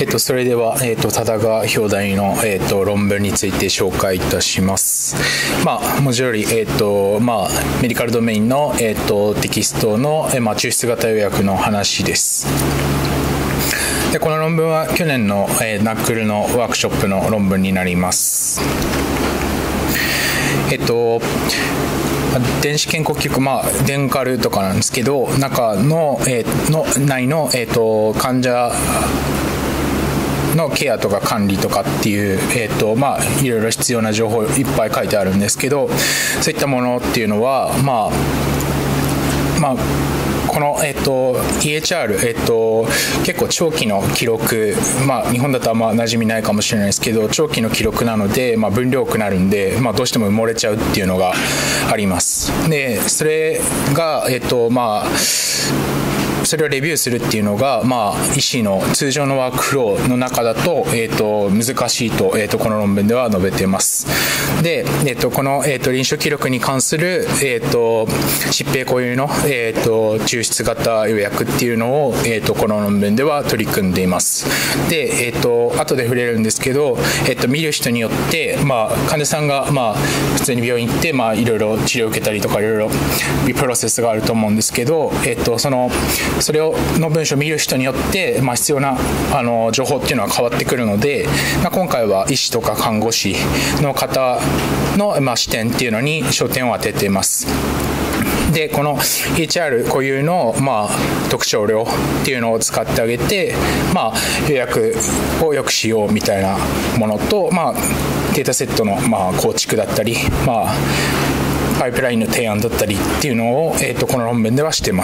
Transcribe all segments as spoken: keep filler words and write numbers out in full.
えっと、それでは、えっと、多田川表題の、えっと、論文について紹介いたします。まあ、文字通り、えっとまあ、メディカルドメインの、えっと、テキストの、えまあ、抽出型予約の話です。でこの論文は去年の、えー、ナックルのワークショップの論文になります。えっと電子健康記録、まあ、デンカルとかなんですけど、中の、えー、の内の、えー、と患者のケアとか管理とかっていう、えーとまあ、いろいろ必要な情報いっぱい書いてあるんですけど、そういったものっていうのは、まあまあこの、えー、と イーエイチアール、えー、と結構長期の記録、まあ、日本だとあんま馴染みないかもしれないですけど、長期の記録なので、まあ、分量多くなるんで、まあ、どうしても埋もれちゃうっていうのがあります。でそれが、えーとまあそれをレビューするっていうのが、まあ、医師の通常のワークフローの中だと、えー、と難しいと、えー、とこの論文では述べています。で、えー、とこの、えー、と臨床記録に関する、えー、と疾病固有の、えー、と抽出型予約っていうのを、えー、とこの論文では取り組んでいます。で、えー、と後で触れるんですけど、えー、と見る人によって、まあ、患者さんが、まあ、普通に病院行って、まあ、いろいろ治療を受けたりとかいろいろプロセスがあると思うんですけど、えー、とそのそれをの文章を見る人によって、まあ、必要なあの情報っていうのは変わってくるので、まあ、今回は医師とか看護師の方の、まあ、視点っていうのに焦点を当てています。でこの イーエイチアール 固有の、まあ、特徴量っていうのを使ってあげて、まあ、予約をよくしようみたいなものと、まあ、データセットの、まあ、構築だったり、まあ、パイプラインの提案だったりっていうのを、えーと、この論文ではしています。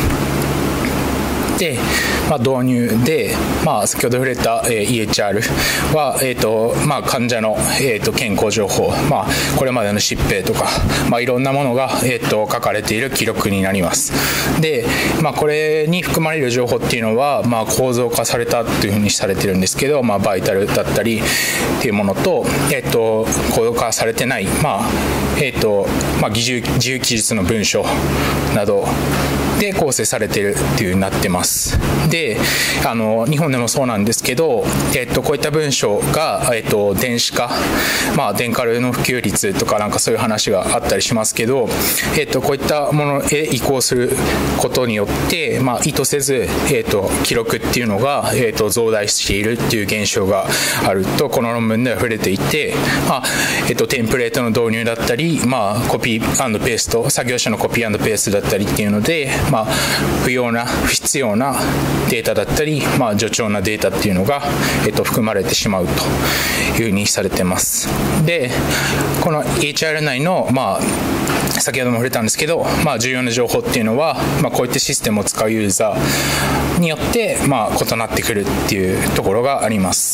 でまあ、導入で、まあ、先ほど触れた、えー、イーエイチアール は、えーとまあ、患者の、えーと健康情報、まあ、これまでの疾病とか、まあ、いろんなものが、えーと書かれている記録になります。で、まあ、これに含まれる情報っていうのは、まあ、構造化されたというふうにされているんですけど、まあ、バイタルだったりっていうものと、えーと構造化されてない、まあえーとまあ、自由、自由記述の文章などで構成されているっていう風になってます。であの日本でもそうなんですけど、えっと、こういった文章が、えっと、電子化、まあ、デンカルの普及率とかなんかそういう話があったりしますけど、えっと、こういったものへ移行することによって、まあ、意図せず、えっと、記録っていうのが、えっと、増大しているっていう現象があるとこの論文では触れていて、まあえっと、テンプレートの導入だったり、まあ、コピー&ペースト、作業者のコピー&ペーストだったりっていうので、まあ、不要な不必要なデータだったり、まあ、冗長なデータっていうのが、えっと、含まれてしまうというふうにされてます。でこの イーエイチアール 内の、まあ、先ほども触れたんですけど、まあ、重要な情報っていうのは、まあ、こういったシステムを使うユーザーによって、まあ、異なってくるっていうところがあります。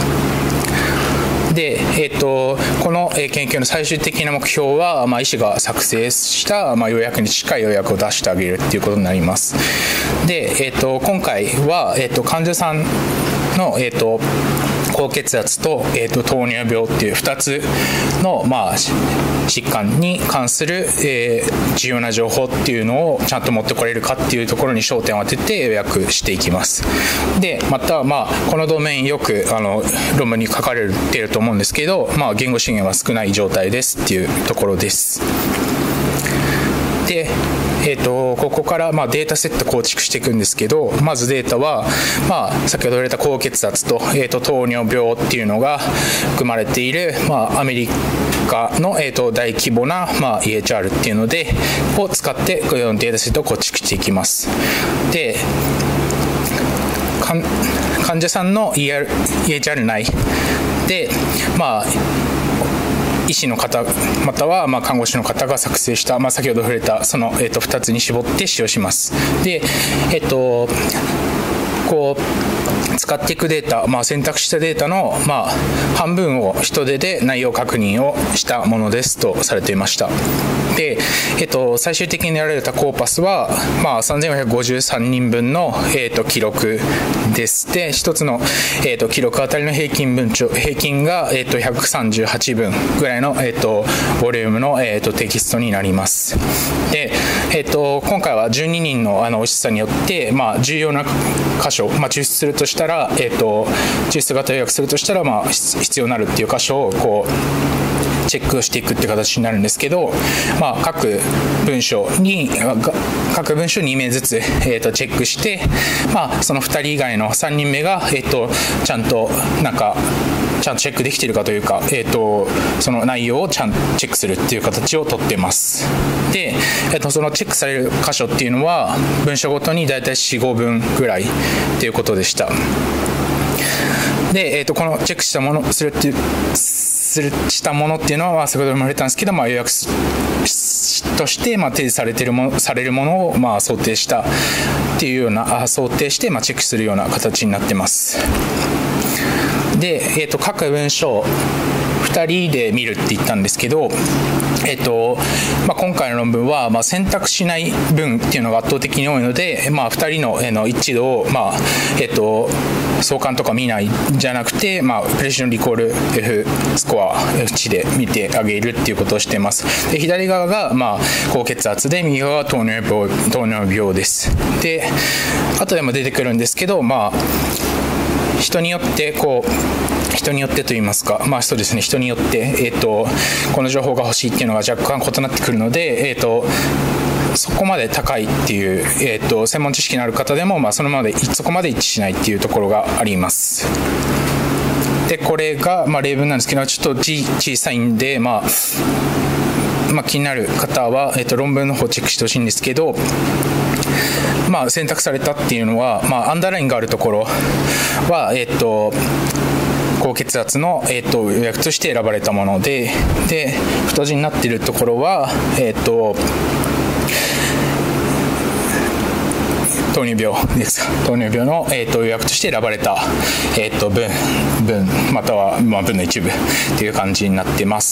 でえー、とこの研究の最終的な目標は、まあ、医師が作成した、まあ、予約に近い予約を出してあげるっていうことになります。で、えー、と今回は、えー、と患者さんの、えー、と高血圧と、えー、と糖尿病っていうふたつの、まあ、疾患に関する、えー、重要な情報っていうのをちゃんと持ってこれるかっていうところに焦点を当てて予約していきます。でまた、まあ、このドメインよくあの論文に書かれていると思うんですけど、まあ、言語資源は少ない状態ですっていうところです。でえー、とここから、まあ、データセット構築していくんですけど、まずデータは、まあ、先ほど言われた高血圧と、えー、と糖尿病っていうのが含まれている、まあ、アメリカの、えー、と大規模な、まあ、イーエイチアール っていうのでを使ってこのデータセットを構築していきます。で患者さんの イーエイチアール 内で、まあ医師の方またはまあ看護師の方が作成した、まあ、先ほど触れたその、えー、とふたつに絞って使用します。で、えっとこう使っていくデータ、まあ、選択したデータの、まあ、半分を人手で内容確認をしたものですとされていました。 で、えっと、最終的に得られたコーパスは、まあ、さんぜんよんひゃくごじゅうさんにんぶんの、えっと、記録です。で、一つの、えっと、記録あたりの平均文章、平均が、えっと、ひゃくさんじゅうはちぶんぐらいの、えっと、ボリュームの、えっと、テキストになります。で、えっと、今回はじゅうににんの、あの、お医者さんによって、まあ、重要な箇所、まあ、抽出するとしたら、えっと、抽出型予約するとしたら、まあ、必要になるっていう箇所を、こう、チェックをしていくっていう形になるんですけど、まあ、各文章に各文章にめいずつ、えー、とチェックして、まあ、そのふたり以外のさんにんめが、えー、とちゃんとなんかちゃんとチェックできているかというか、えー、とその内容をちゃんとチェックするっていう形をとってます。で、えー、とそのチェックされる箇所っていうのは文章ごとにだいたいよん、ごぶんぐらいっていうことでした。で、えー、とこのチェックしたものするっていうするしたものっていうのは先ほども言われたんですけど、まあ、予約として、まあ、提示されているものされるものを、まあ、想定したっていうようなあ想定して、まあ、チェックするような形になってます。で、えー、と各文章ふたりで見るって言ったんですけど、えーとまあ、今回の論文は、まあ、選択しない文っていうのが圧倒的に多いので、まあ、ふたりの、えー、の一致度を、まあえーと相関とか見ないじゃなくて、まあ、プレシジョンリコール F スコア エフ 値で見てあげるっていうことをしています。で、左側が、まあ、高血圧で、右側が糖尿病、糖尿病です。で、後でも出てくるんですけど、まあ、人によってこう人によってと言いますか、まあそうですね、人によって、えーと、この情報が欲しいっていうのが若干異なってくるので、えーとそこまで高いっていう、えー、と専門知識のある方でも、まあ、そのまでそこまで一致しないっていうところがあります。で、これが、まあ、例文なんですけど、ちょっと字小さいんで、まあまあ、気になる方は、えー、と論文の方をチェックしてほしいんですけど、まあ、選択されたっていうのは、まあ、アンダーラインがあるところは、えっ、ー、と高血圧の、えー、と予約として選ばれたもので、で太字になっているところは、えっ、ー、と糖尿病ですか。糖尿病の、えー、と予約として選ばれた、えー、と文文または、まあ、文の一部という感じになっています。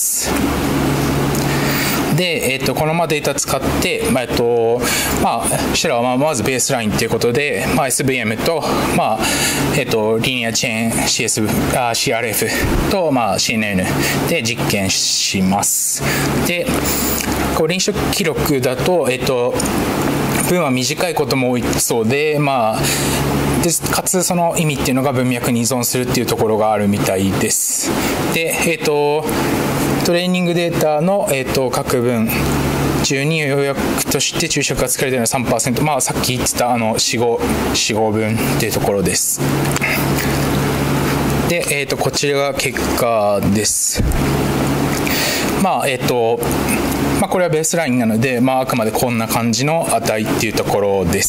で、えー、とこのままデータ使って、まあえーとまあ、シェラはまずベースラインということで、まあ、エスブイエム と、まあえー、とリニアチェーン シーエス あ シーアールエフ と、まあ、シーエヌエヌ で実験します。で、こう臨床記録だと、えー、と文は短いことも多いそうで、まあ、でかつその意味っていうのが文脈に依存するっていうところがあるみたいです。で、えっとトレーニングデータの、えっと各文中に要約として注釈が使われているのは さんパーセント、まあ、さっき言ってたあのよん、ごぶんっていうところです。で、えっとこちらが結果です。まあえっとまあ、これはベースラインなので、まあ、あくまでこんな感じの値っていうところです。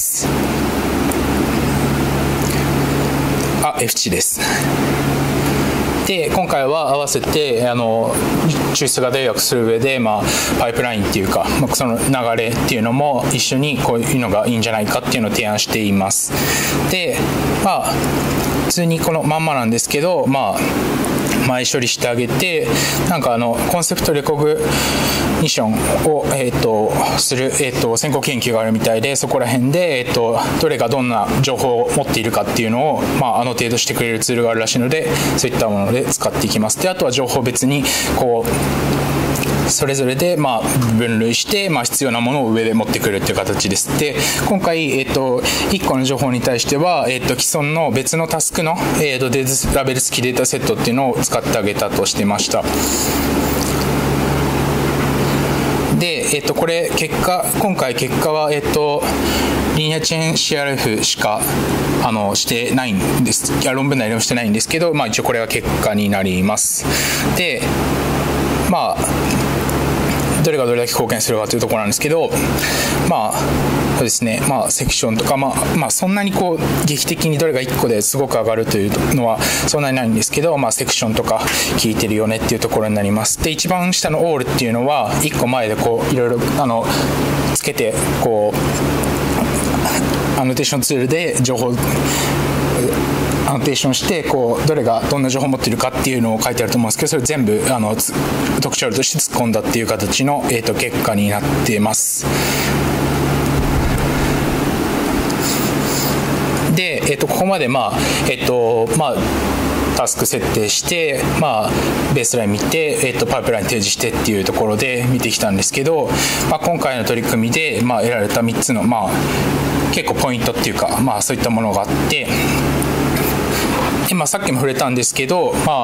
あ、F 値です。で、今回は合わせてあの抽出型予約する上で、まあ、パイプラインっていうか、まあ、その流れっていうのも一緒にこういうのがいいんじゃないかっていうのを提案しています。で、まあ普通にこのまんまなんですけど、まあ前処理してあげて、なんかあのコンセプトレコグニションを、えー、とする、えー、と先行研究があるみたいで、そこら辺で、えー、とどれがどんな情報を持っているかっていうのを、まあ、アノテートしてくれるツールがあるらしいので、そういったもので使っていきます。で、あとは情報別にこうそれぞれで、まあ、分類して、まあ、必要なものを上で持ってくるっていう形です。で、今回、えー、といっこの情報に対しては、えー、と既存の別のタスクの、えー、とデータラベル付きデータセットっていうのを使ってあげたとしてました。で、えー、とこれ結果今回結果は、えー、とリニアチェーン シーアールエフ しかあのしてないんです。いや論文内でもしてないんですけど、まあ、一応これが結果になります。で、まあどれがどれだけ貢献するかというところなんですけど、まあそうですね、まあセクションとか、まあまあそんなにこう劇的にどれがいっこですごく上がるというのはそんなにないんですけど、まあセクションとか効いてるよねっていうところになります。で、一番下のオールっていうのはいっこまえでこういろいろあのつけてこうアノテーションツールで情報アノテーションしてこうどれがどんな情報を持っているかっていうのを書いてあると思うんですけど、それ全部あの特徴として突っ込んだっていう形の、えー、と結果になっています。で、えー、とここまで、まあえーとまあ、タスク設定して、まあ、ベースライン見て、えー、とパイプライン提示してっていうところで見てきたんですけど、まあ、今回の取り組みで、まあ、得られたみっつの、まあ、結構ポイントっていうか、まあ、そういったものがあって、で、まあ、さっきも触れたんですけど、まあ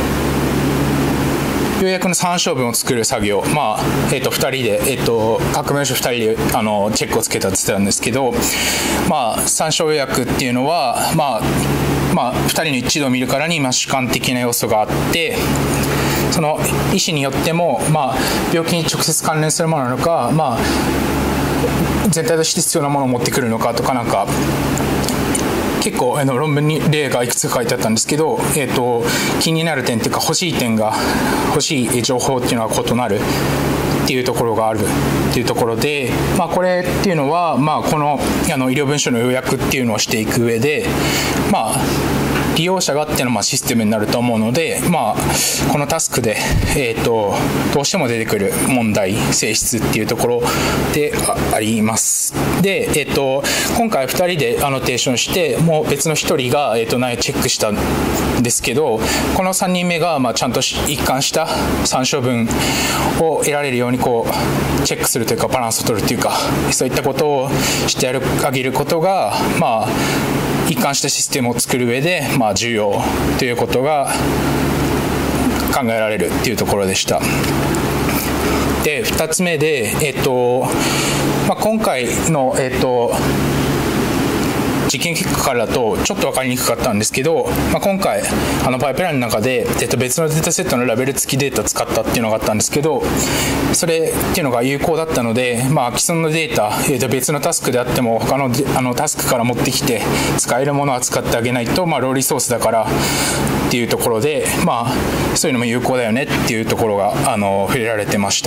要約の参照文を作る作業、まあえー、とふたりで、えー、と各文書ふたりであのチェックをつけたって言ってたんですけど、まあ、参照要約っていうのは、まあまあ、ふたりの一致度を見るからに、まあ、主観的な要素があって、その医師によっても、まあ、病気に直接関連するものなのか、まあ、全体として必要なものを持ってくるのかとか、なんか結構あの論文に例がいくつか書いてあったんですけど、えー、と気になる点っていうか欲しい点が欲しい情報っていうのは異なるっていうところがあるっていうところで、まあ、これっていうのは、まあ、この、あの医療文書の要約っていうのをしていく上で、まあ利用者がっていうのはまあシステムになると思うので、まあ、このタスクで、えー、とどうしても出てくる問題性質っていうところで あ, あります。で、えー、と今回ふたりでアノテーションして、もう別のひとりが、えー、と内容チェックしたんですけど、このさんにんめがまあちゃんと一貫した参照文を得られるようにこうチェックするというか、バランスを取るというか、そういったことをしてあげることが、まあ一貫したシステムを作る上で、まあ、重要ということが考えられるっていうところでした。で、ふたつめで、えっとまあ、今回の、えっと実験結果からだとちょっと分かりにくかったんですけど、まあ、今回あのパイプラインの中で、えっと、別のデータセットのラベル付きデータを使ったっていうのがあったんですけど、それっていうのが有効だったので、まあ、既存のデータ、えっと、別のタスクであっても他の、あのタスクから持ってきて使えるものは使ってあげないと、まあ、ローリソースだからっていうところで、まあ、そういうのも有効だよねっていうところがあの触れられてました。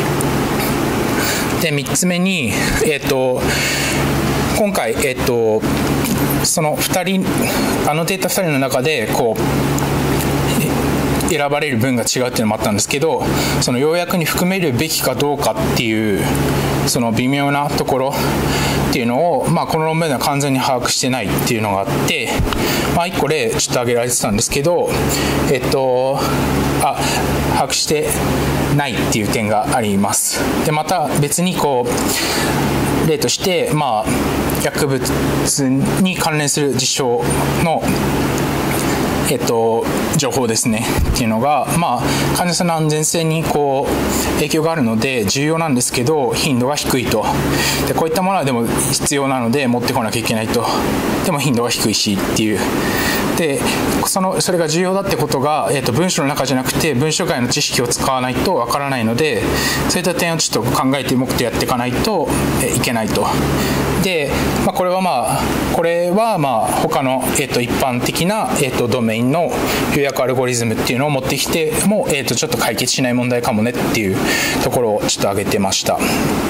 で、みっつめに、えっと今回、えっと、そのふたり、アノテータふたりの中でこう選ばれる文が違うっていうのもあったんですけど、その要約に含めるべきかどうかっていうその微妙なところっていうのを、まあ、この論文では完全に把握してないっていうのがあって、まあ、いっこ例ちょっと挙げられてたんですけど、えっとあ把握してないっていう点があります。で、また別にこう例として、まあ、薬物に関連する実証の、えっと、情報ですねっていうのが、まあ、患者さんの安全性にこう影響があるので重要なんですけど、頻度が低いと。で、こういったものはでも必要なので持ってこなきゃいけないと。でも頻度が低いしっていう。で、そのそれが重要だってことが、えっと、文章の中じゃなくて文章外の知識を使わないとわからないので、そういった点をちょっと考えてもっとやっていかないといけないと。で、まあ、これはまあこれはまあ他の、えっと、一般的な、えっと、ドメインの要約アルゴリズムっていうのを持ってきても、えっと、ちょっと解決しない問題かもねっていうところをちょっと挙げてました。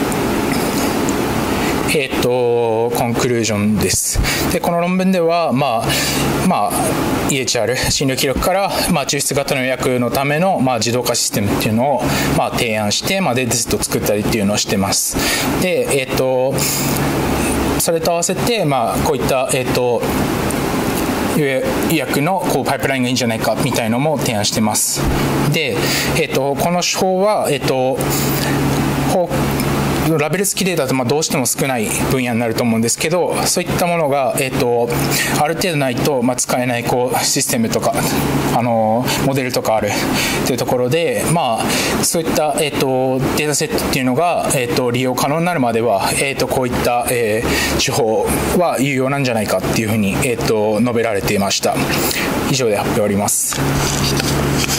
えー、とコンクルージョンです。で、この論文では、まあまあ、イーエイチアール 診療記録から、まあ、抽出型の予約のための、まあ、自動化システムっていうのを、まあ、提案して、まあ、データセットを作ったりっていうのをしてます。で、えー、とそれと合わせて、まあ、こういった、えー、と予約のこうパイプラインがいいんじゃないかみたいのも提案してます。で、えー、とこの手法は、えー、とラベル付きデータとまあどうしても少ない分野になると思うんですけど、そういったものが、えー、とある程度ないと、まあ、使えないこうシステムとか、あのモデルとかあるというところで、まあ、そういった、えー、とデータセットっていうのが、えー、と利用可能になるまでは、えー、とこういった、えー、手法は有用なんじゃないかっていうふうに、えー、と述べられていました。以上で発表終わります。